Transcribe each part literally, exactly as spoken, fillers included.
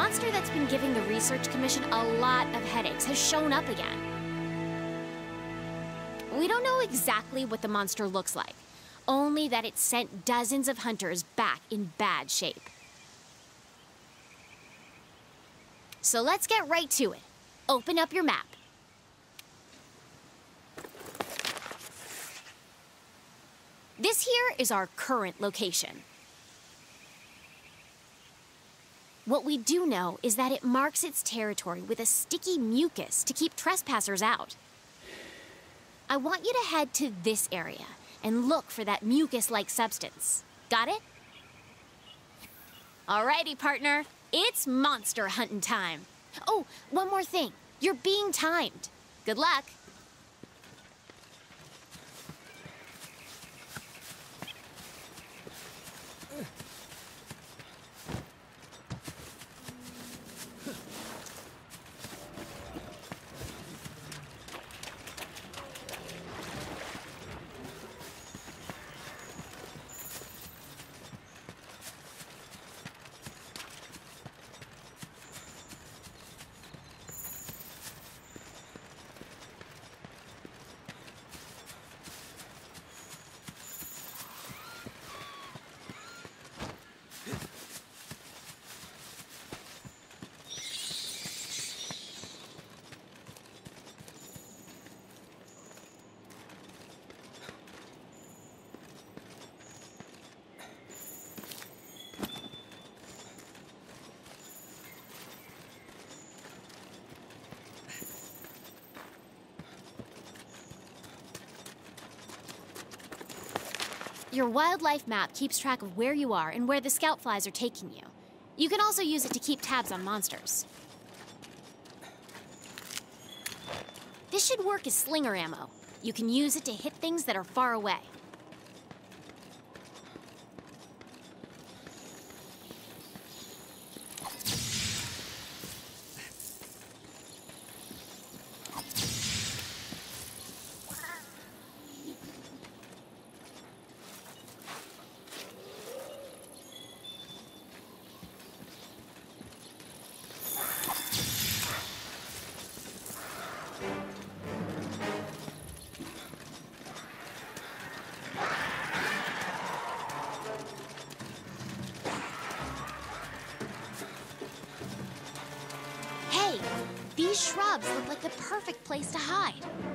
monster that's been giving the Research Commission a lot of headaches has shown up again. We don't know exactly what the monster looks like, only that it sent dozens of hunters back in bad shape. So let's get right to it. Open up your map. This here is our current location. What we do know is that it marks its territory with a sticky mucus to keep trespassers out. I want you to head to this area and look for that mucus-like substance. Got it? Alrighty, partner. It's monster hunting time. Oh, one more thing. You're being timed. Good luck. Your wildlife map keeps track of where you are and where the scout flies are taking you. You can also use it to keep tabs on monsters. This should work as slinger ammo. You can use it to hit things that are far away. These shrubs look like the perfect place to hide.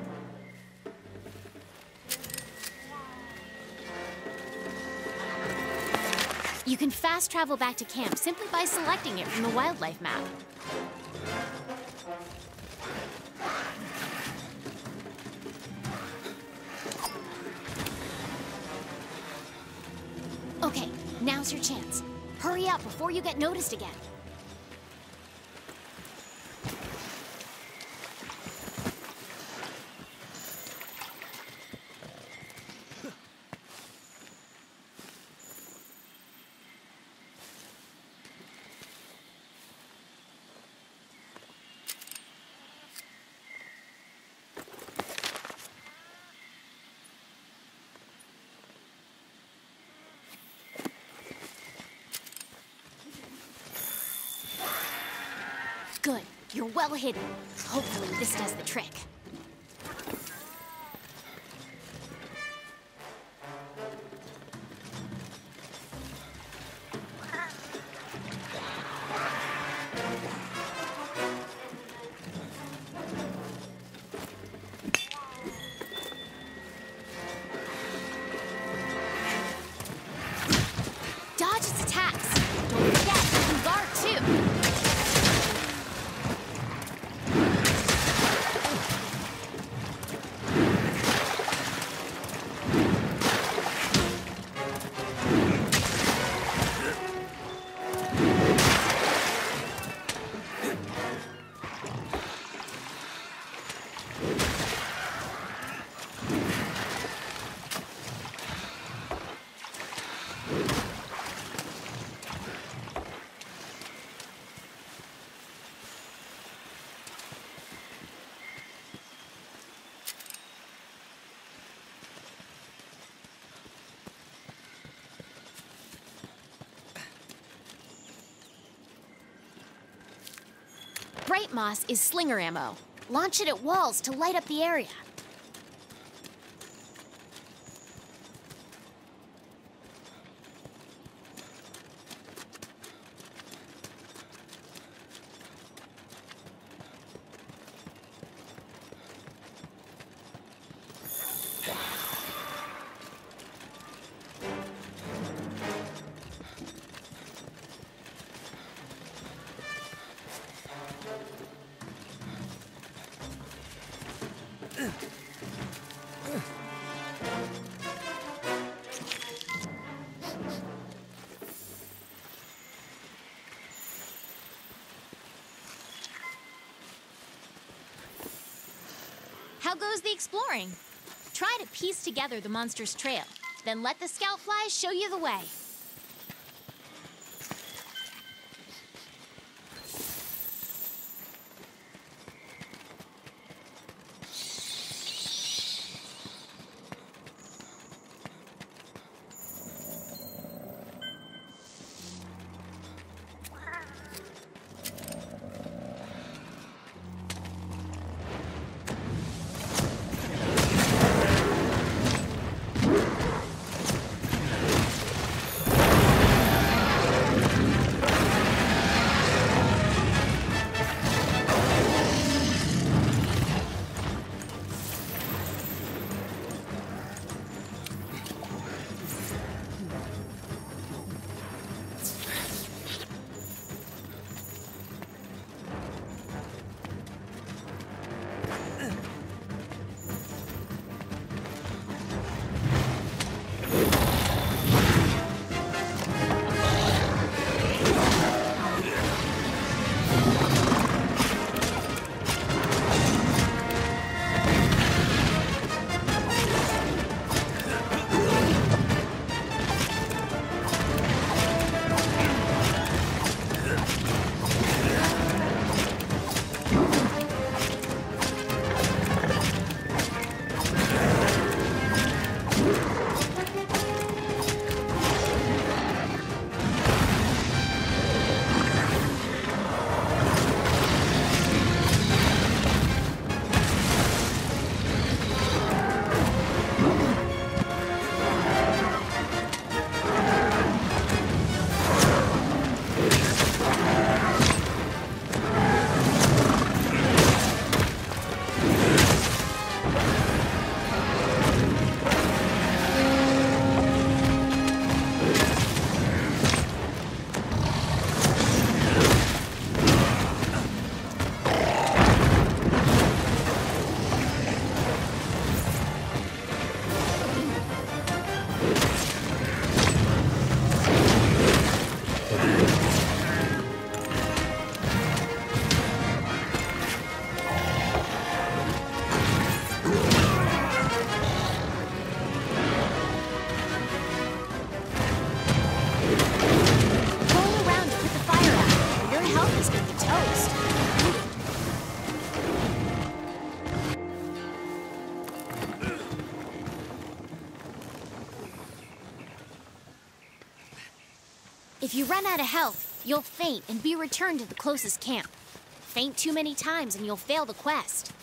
You can fast travel back to camp simply by selecting it from the wildlife map. Okay, now's your chance. Hurry up before you get noticed again. Good. You're well hidden. Hopefully this does the trick. Dodge its attacks. Don't forget, you can guard too. right, Moss, is slinger ammo. Launch it at walls to light up the area. How goes the exploring? Try to piece together the monster's trail, then let the scout flies show you the way. If you run out of health, you'll faint and be returned to the closest camp. Faint too many times and you'll fail the quest.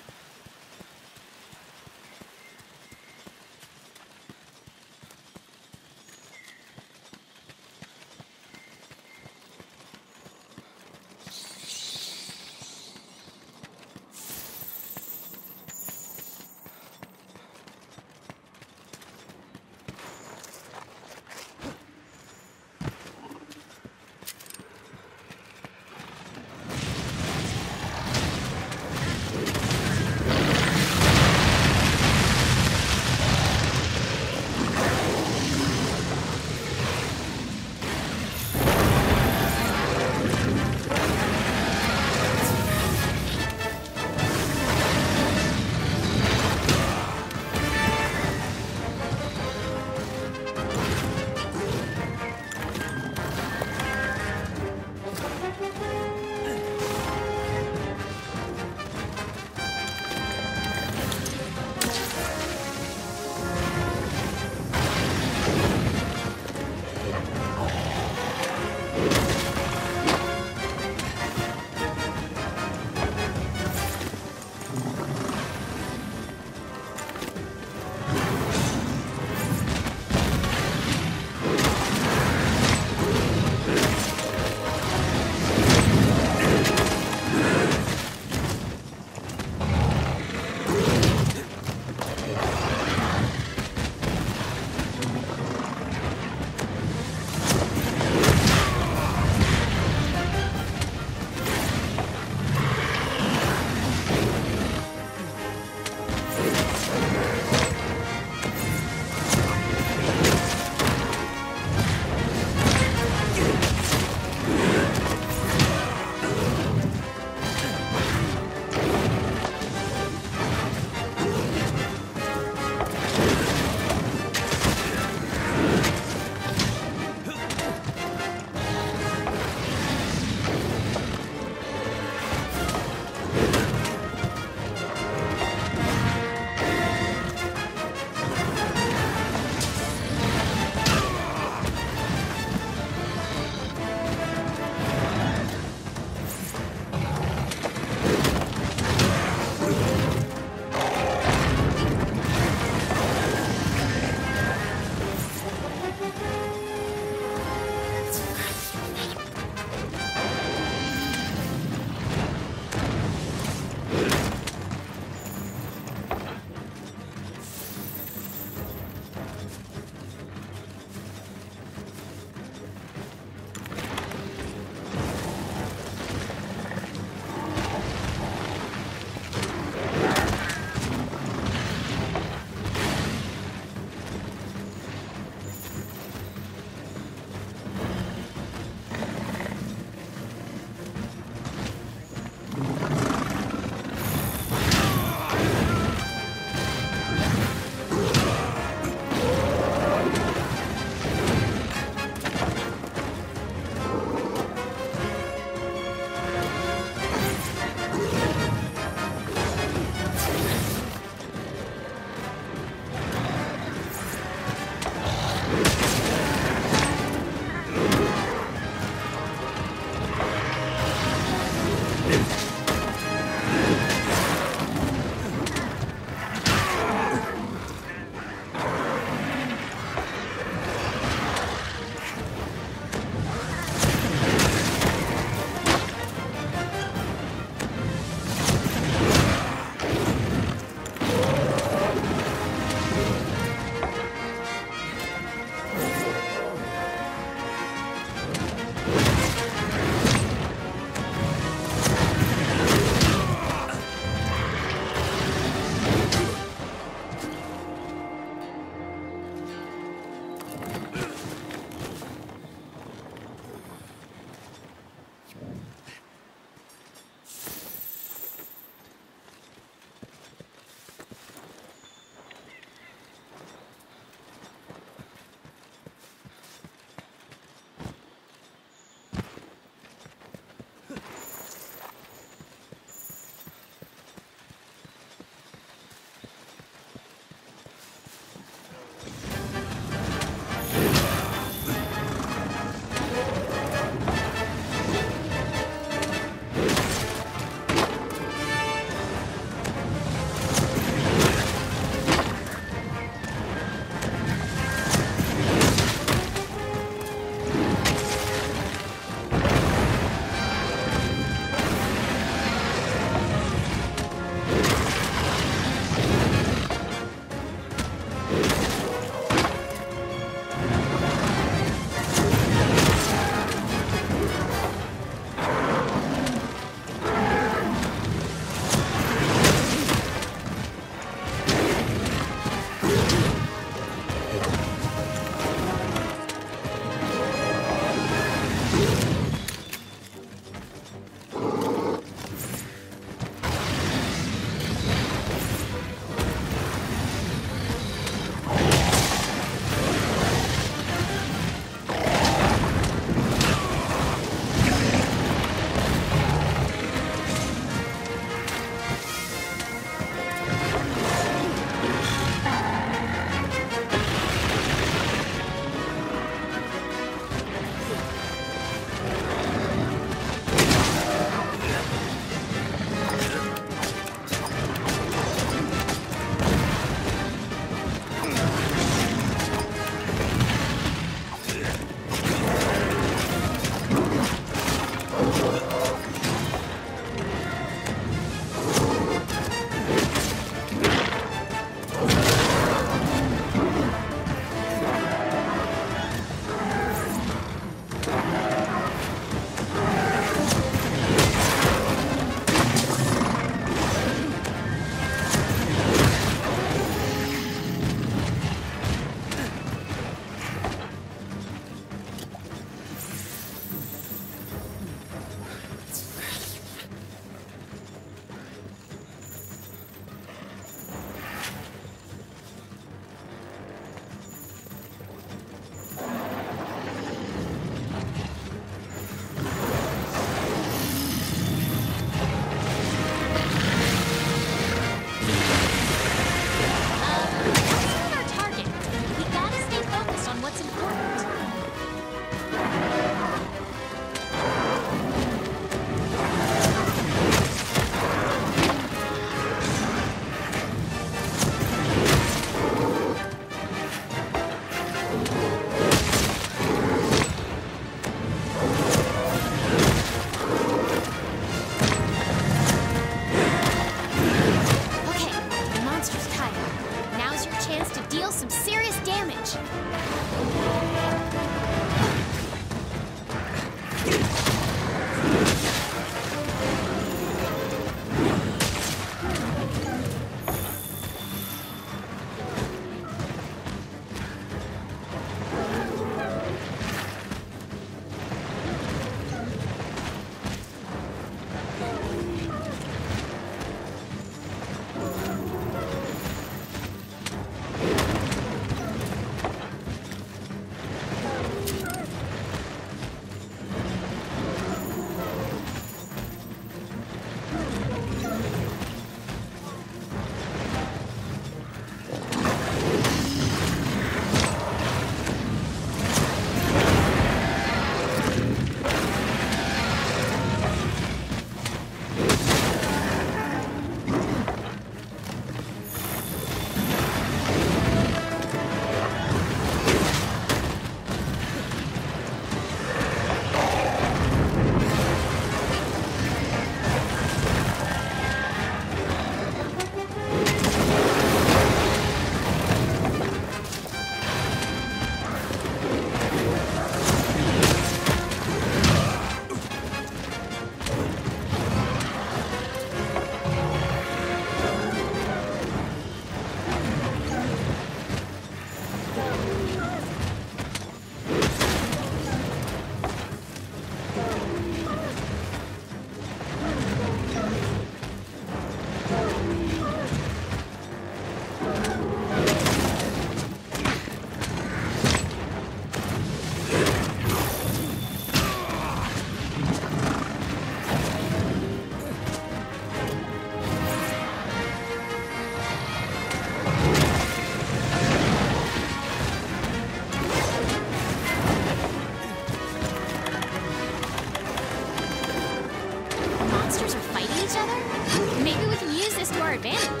other? Maybe we can use this to our advantage.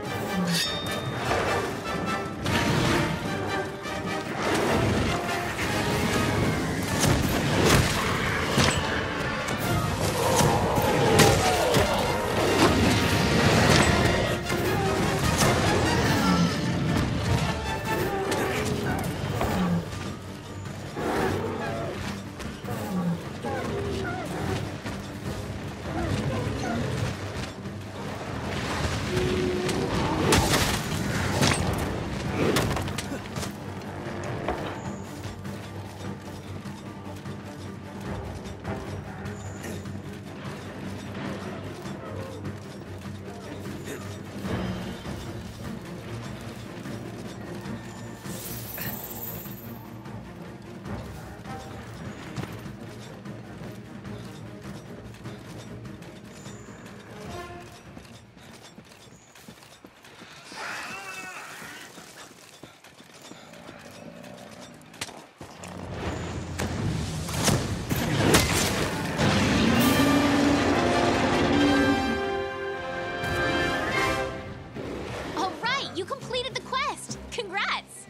You completed the quest! Congrats!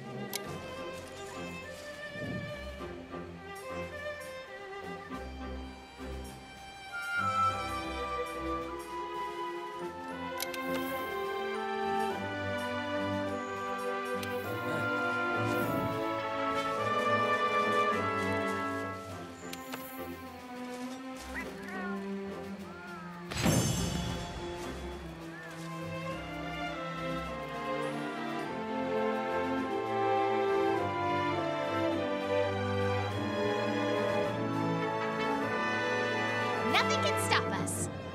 Nothing can stop us.